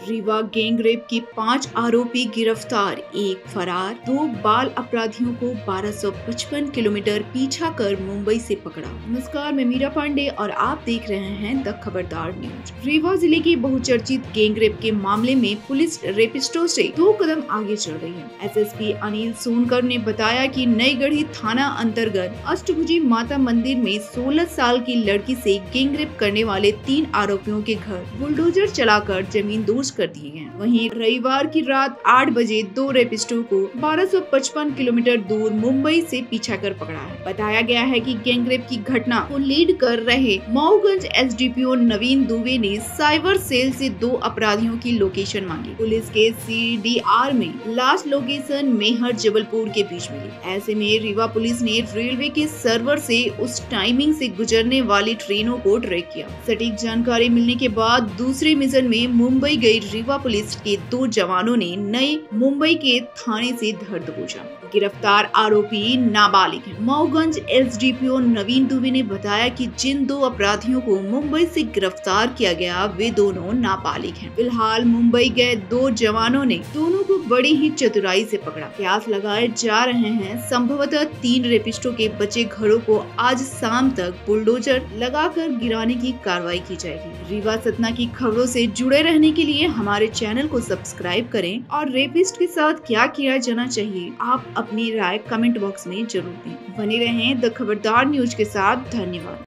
Rewa gang rape की 5 आरोपी गिरफ्तार, एक फरार। 2 बाल अपराधियों को 1255 किलोमीटर पीछा कर मुंबई से पकड़ा। नमस्कार, मैं मीरा पांडे और आप देख रहे हैं द खबरदार न्यूज। रीवा जिले के बहुचर्चित गैंग रेप के मामले में पुलिस रेपिस्टों से 2 कदम आगे चल रही है। एसएसपी अनिल सोनकर ने बताया कि नई गढ़ी थाना अंतर्गत अष्टभुजी माता मंदिर में 16 साल की लड़की से गैंग रेप करने वाले 3 आरोपियों के घर बुलडोजर चलाकर जमीन दोज कर दिए गए। वहीं रविवार की रात 8 बजे 2 रेपिस्टों को 1255 किलोमीटर दूर मुंबई से पीछा कर पकड़ा है। बताया गया है कि गैंग रेप की घटना को लीड कर रहे मऊगंज एसडीपीओ नवीन दुबे ने साइबर सेल से 2 अपराधियों की लोकेशन मांगी। पुलिस के सीडीआर में लास्ट लोकेशन मेहर जबलपुर के बीच मिली। ऐसे में रीवा पुलिस ने रेलवे के सर्वर से उस टाइमिंग से गुजरने वाली ट्रेनों को ट्रैक किया। सटीक जानकारी मिलने के बाद दूसरे मिशन में मुंबई गई रीवा पुलिस के 2 जवानों ने नए मुंबई के थाने से धर दबोचा। गिरफ्तार आरोपी नाबालिग हैं। मऊगंज एसडीपीओ नवीन दुबे ने बताया कि जिन 2 अपराधियों को मुंबई से गिरफ्तार किया गया वे दोनों नाबालिग हैं। फिलहाल मुंबई गए 2 जवानों ने दोनों को बड़ी ही चतुराई से पकड़ा। प्रयास लगाए जा रहे हैं संभवतः 3 रेपिस्टों के बचे घरों को आज शाम तक बुलडोजर लगाकर गिराने की कार्रवाई की जाएगी। रीवा सतना की खबरों से जुड़े रहने के लिए हमारे चैनल को सब्सक्राइब करें और रेपिस्ट के साथ क्या किया जाना चाहिए आप अपनी राय कमेंट बॉक्स में जरूर दें। बने रहें द खबरदार न्यूज के साथ। धन्यवाद।